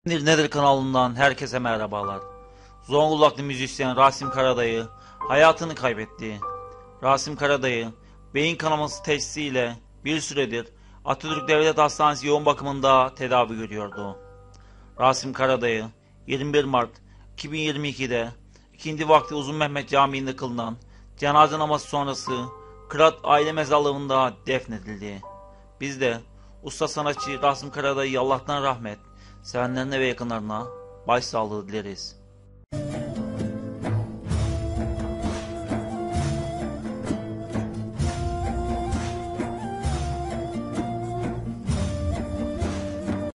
Nedir kanalından herkese merhabalar. Zonguldaklı müzisyen Rasim Karadayı hayatını kaybetti. Rasim Karadayı beyin kanaması teşhisiyle bir süredir Atatürk Devlet Hastanesi yoğun bakımında tedavi görüyordu. Rasim Karadayı 21 Mart 2022'de ikindi vakti Uzun Mehmet Camii'nde kılınan cenaze namazı sonrası Kırat aile mezarlığında defnedildi. Biz de usta sanatçı Rasim Karadayı'ya Allah'tan rahmet, sevenlerine ve yakınlarına başsağlığı dileriz.